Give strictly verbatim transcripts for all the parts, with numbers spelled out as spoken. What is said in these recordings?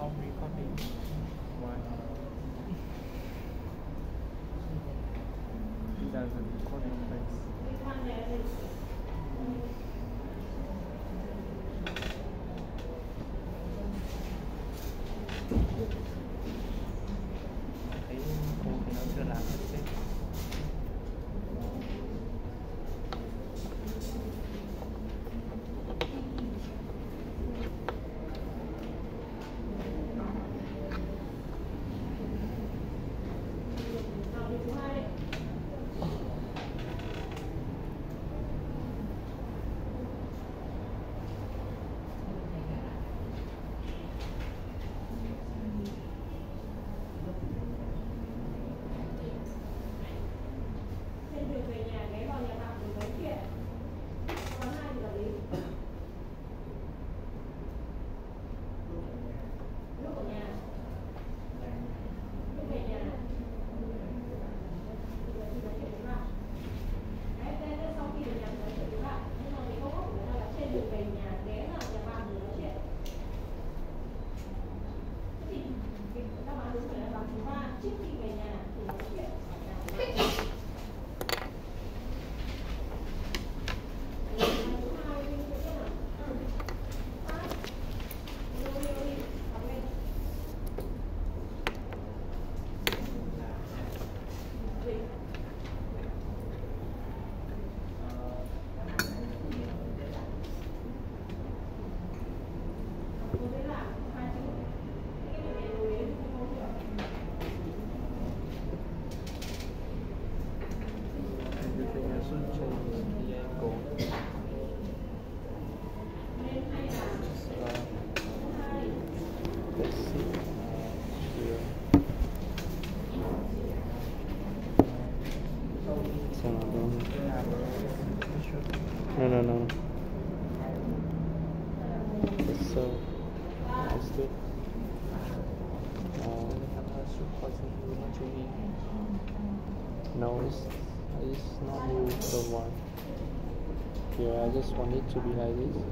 off recording. Why? It doesn't record your face. Thấy cô thì nó chưa làm hết thế. No, no, no. It's so nice too. Uh, no, it's, it's not you, don't worry. Yeah, I just want it to be like this.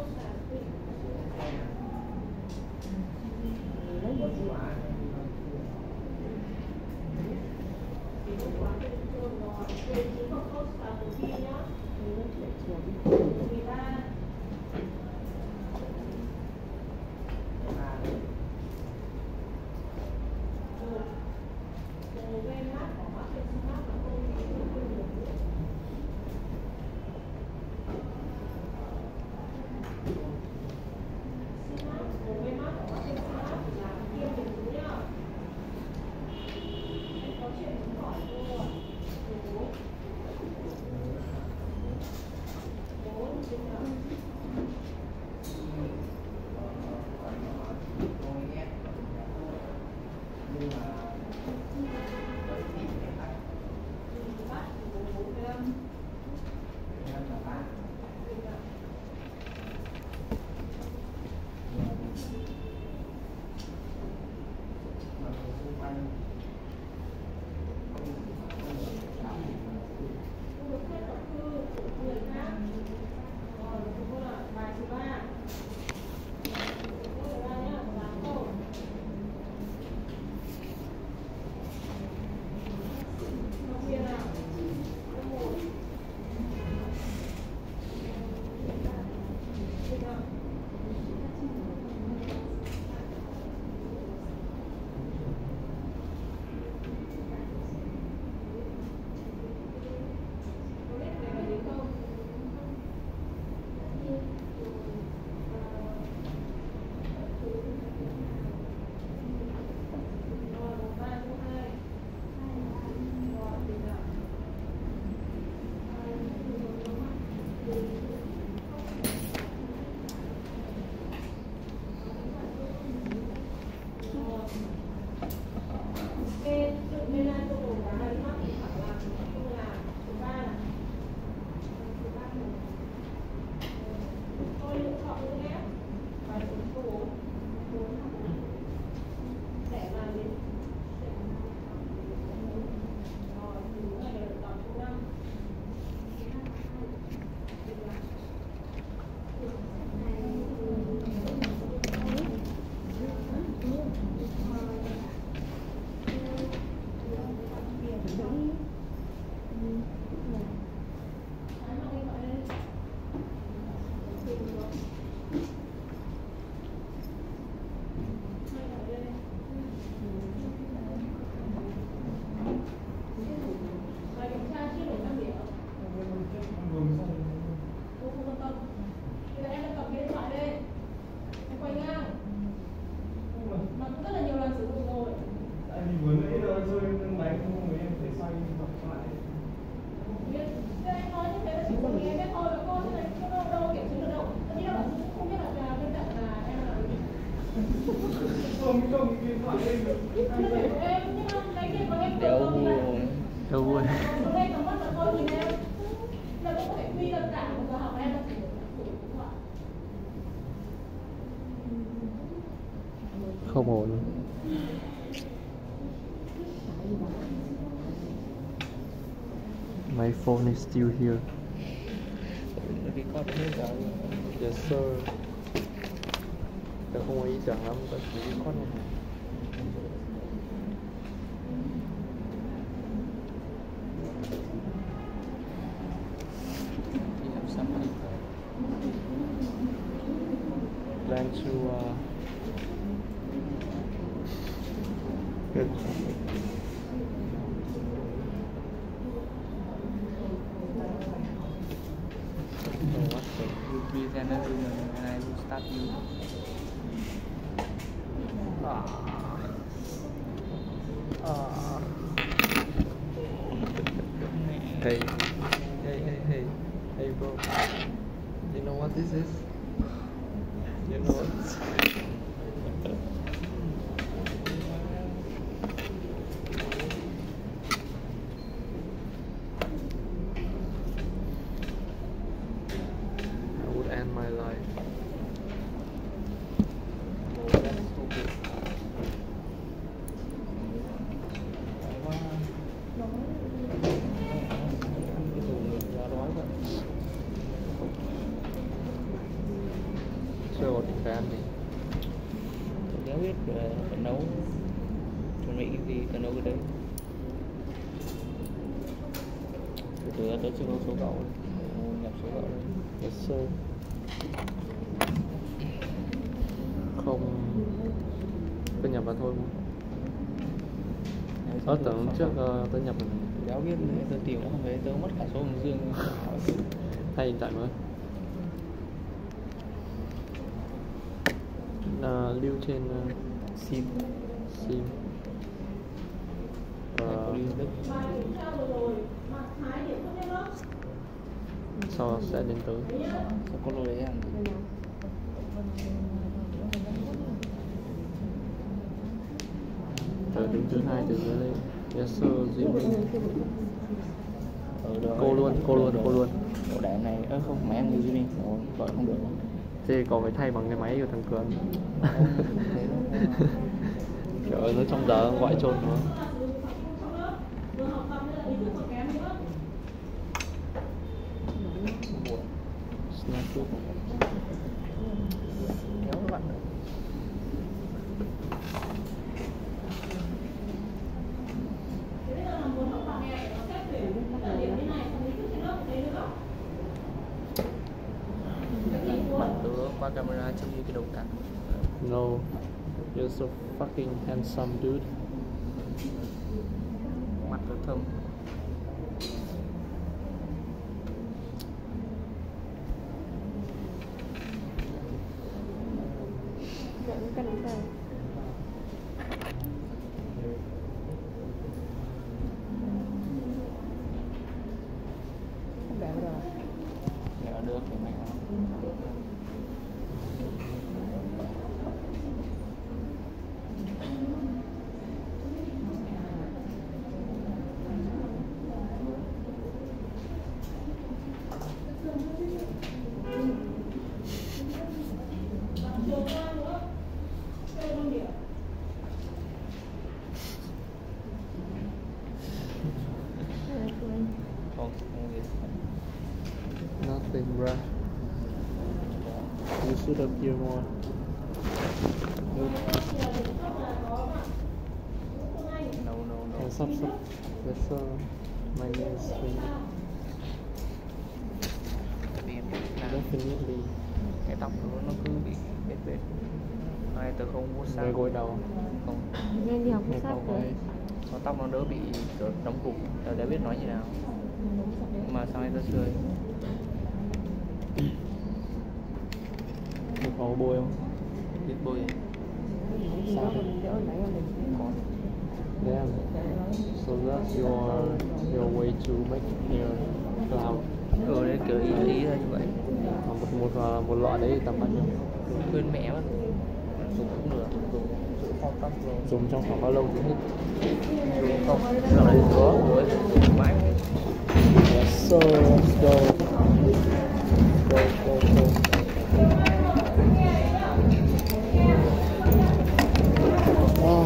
Đéo vui. Đéo vui. Không ổn. My phone is still here. Yes sir. Tớ không có ý tưởng lắm, tớ chỉ đi con này. Plan to uh, good. You please enter the room and I will start you. Ah. Ah. Hey. Hey, hey, hey. Hey, bro. You know what this is? You know what? I would end my life. Oh, that's stupid. sure thì phải ăn gì. Tôi đéo biết rồi phải nấu. Chuẩn bị cái gì tôi nấu cái đấy. Từ từ tôi chưa có số cậu. Nhập số cậu đây. Yes sir. Không, tôi nhập vào thôi. Ờ, tưởng trước uh, tôi nhập rồi. Đéo biết nữa, tôi tìm nó không thấy, tôi mất cả số Hồng Dương. Hay hiện tại mới. Là lưu trên uh, Sim. sim. Hay có Và đi Đức. sau sẽ đến tới. Sao có lô đấy ăn? Từ đứng thứ hai từ dưới lên. Yes sir, Jimmy. Ừ, được Cô rồi. luôn, cô luôn, Được. cô luôn. Bộ đẻ này, ơ không, máy em người Jimmy. Ủa, gọi không được. Thế còn phải thay bằng cái máy của thằng Cường. Trời ơi, nó trong giờ gọi trôn nó. Snap food. Kéo các bạn. Mặt tớ qua camera trông như cái đầu cắt. No, you're so fucking handsome dude. Mặt tớ thâm. Để được thì mày không, không gì. Nothing, bruh. You should appear more. No, no, no. And sub sub. Yes sir. My name is Swing. Tại vì em biết là Definitely. cái tóc của nó cứ bị bết bết. Này tớ không mua Người sang. gội đầu. Không. Nên đi học Người sát không rồi. ấy. Cho tóc nó đỡ bị kiểu đóng cục. Tớ đã biết nói như nào. Nhưng mà sau này tớ chơi. Người có bôi không? Biết bôi. Sao? Có. Damn. So that's your your way to make hair cloud. Ừ đấy kiểu ý, ý là như vậy. Còn một một một lọ đấy tầm bao nhiêu? Quên mẹ mất. Dùng cũng được. Dùng dùng phong tóc rồi. Dùng trong khoảng bao lâu thì hết? Dùng không. Giờ này có rồi. Dùng mãi. Yes sir, let's go. Go go go. Ah.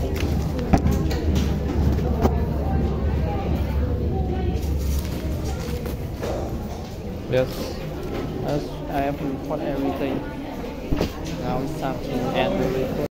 Yes, as I have to record everything. Now it's time to end the record.